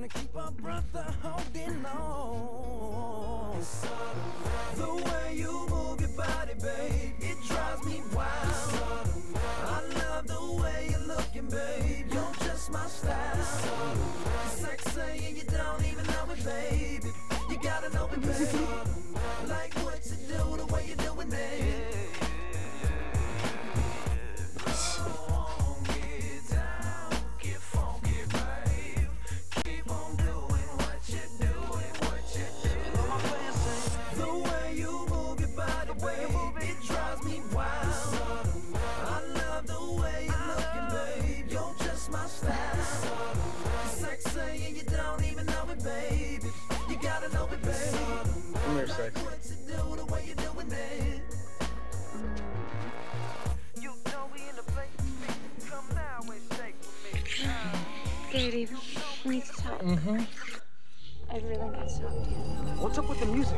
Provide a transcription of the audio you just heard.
to keep our brother holding on. The way you move your body, babe, it drives me wild. I love the way you're looking, babe. You're just my style. You're sexy and you don't even know it, baby. You gotta know it, baby. Like what you do, the way you're doing it. Baby, we need to talk. I really need to talk to you. What's up with the music?